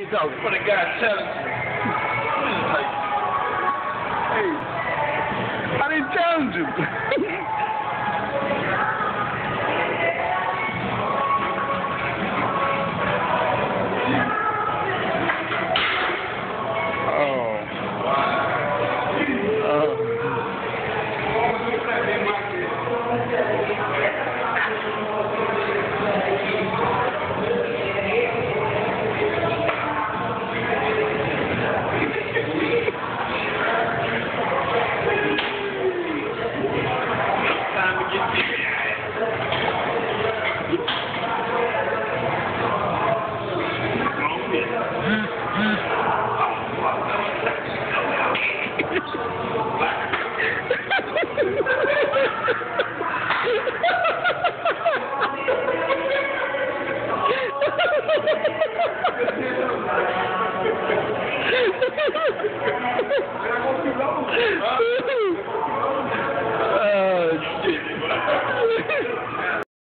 talking? For the guy challenge you. Hey, I didn't challenge you. Huh?